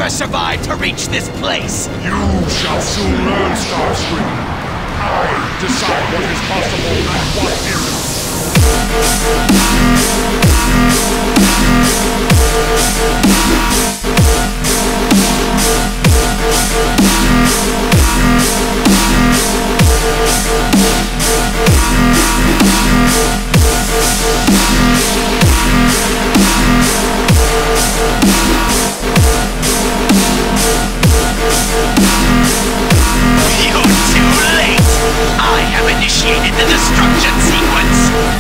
never survive to reach this place! You shall soon learn, Starscream. I decide what is possible and what isn't. Initiated the destruction sequence!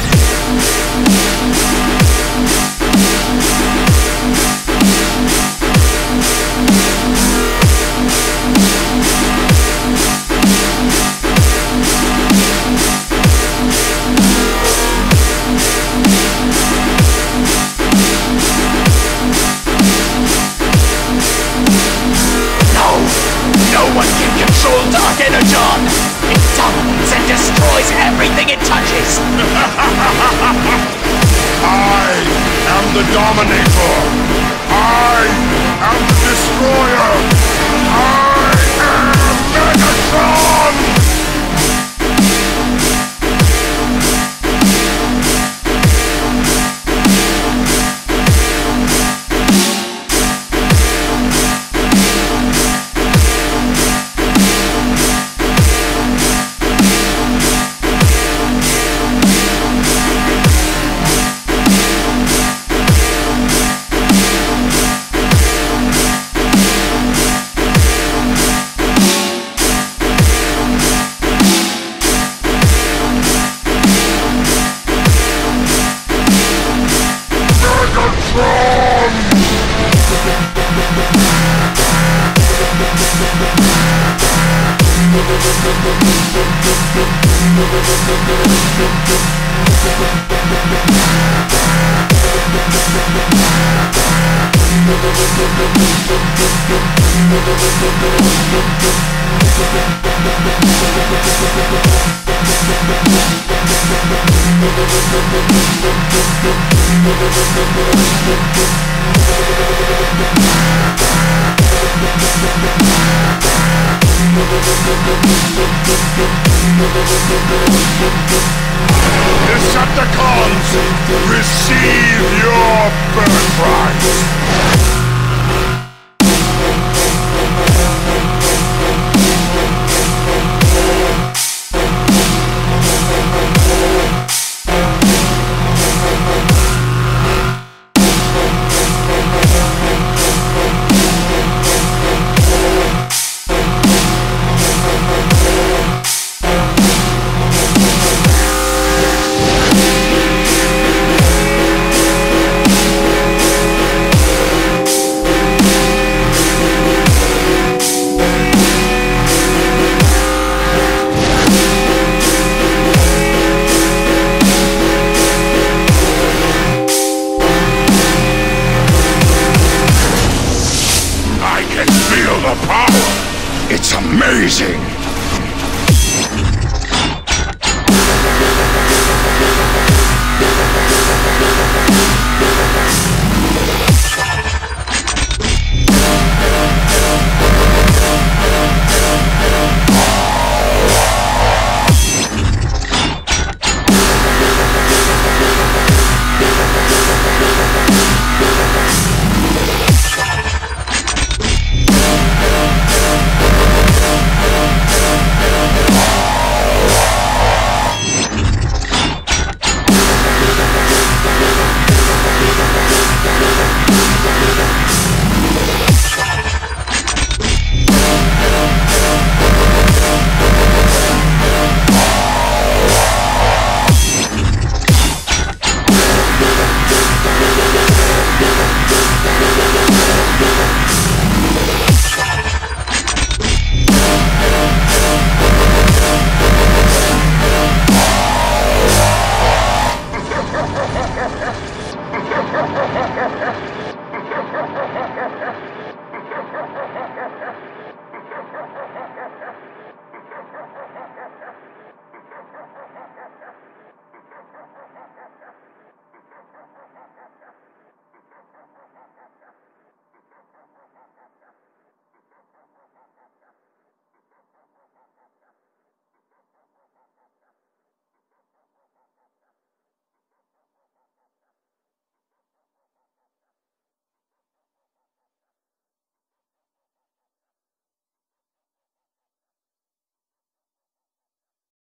No one can control Dark Energon! It dominates and destroys everything it touches! I am the Dominator! I am the Destroyer! I am Megatron! Decepticons, receive your birthright! Feel the power! It's amazing!